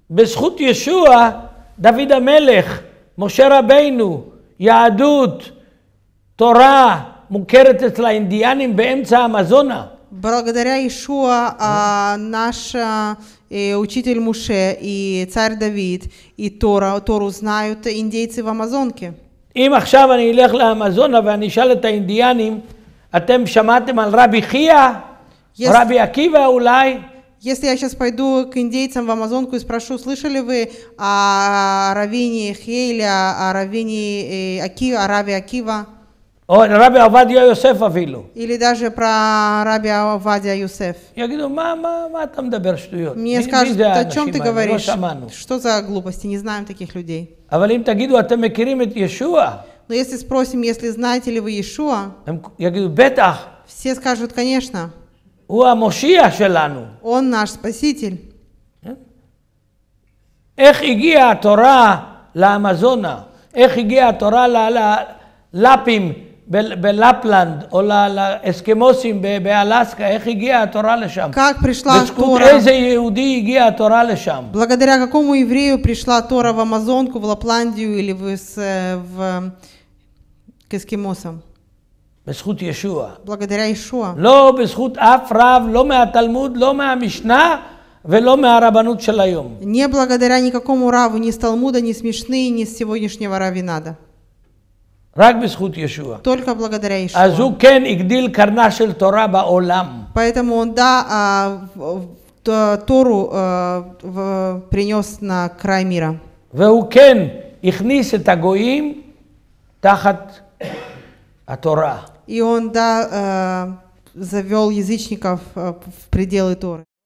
בזכות ישוע, דוד המלך, משה רבינו, יהדות, תורה, מוכרת אצל האינדיאנים באמצע האמזונה. Благодаря Иешуа наш учитель Моше и царь Давид и Тору знают индейцы в Амазонке. אם עכשיו אני אלך לאמזונה ואני אשאל את האינדיאנים, אתם שמעתם על רבי חייא? או רבי עקיבא אולי? Если я сейчас пойду к индейцам в Амазонку и спрошу, слышали вы о раввине Хиеле, о раввине Акива, о Раби Акива? או רבי עובדיה יוסף אפילו. Или даже про Раби Авадия Юсеф. יגידו, מה אתה מדבר שטויות? Мне скажут, о чем ты говоришь? Что за глупости? Не знаем таких людей. אבל אם תגידו, אתם מכירים את ישוע? Но если спросим, если знаете ли вы Иешуа, הם יגידו, בטח. все скажут, конечно. הוא המושיע שלנו. Он наш Спаситель. איך הגיעה התורה לאמזונה? איך הגיעה התורה ללאפים בלפלנד או לאסקימוסים באלסקה? איך הגיעה התורה לשם? Как пришла בזכות Тора? איזה יהודי הגיעה התורה לשם? Благодаря какому еврею пришла Тора в Амазонку, в Лапландию или к эскимосам? בזכות ישוע. Благодаря Иешуа. לא בזכות אף רב, לא מהתלמוד, לא מהמשנה ולא מהרבנות של היום. Не благодаря никакому раву, ни с Талмуда, ни с Мишны, ни с сегодняшнего раввинада. רק בזכות ישוע. Только благодаря Иешуа. אז הוא כן הגדיל קרנה של תורה בעולם. Поэтому он, Тору принес на край мира. והוא כן הכניס את הגויים תחת התורה. И он, завел язычников в пределы Торы.